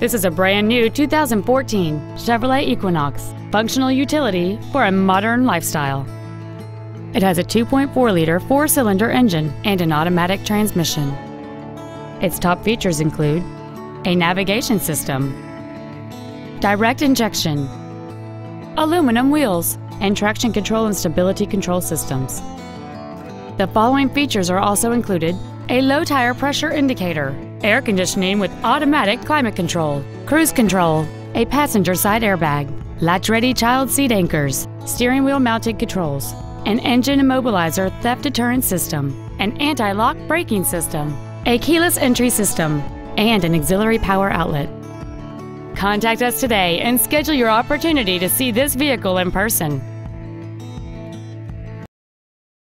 This is a brand new 2014 Chevrolet Equinox, functional utility for a modern lifestyle. It has a 2.4-liter four-cylinder engine and an automatic transmission. Its top features include a navigation system, direct injection, aluminum wheels, and traction control and stability control systems. The following features are also included: a low tire pressure indicator, air conditioning with automatic climate control, cruise control, a passenger side airbag, latch-ready child seat anchors, steering wheel mounted controls, an engine immobilizer theft deterrent system, an anti-lock braking system, a keyless entry system, and an auxiliary power outlet. Contact us today and schedule your opportunity to see this vehicle in person.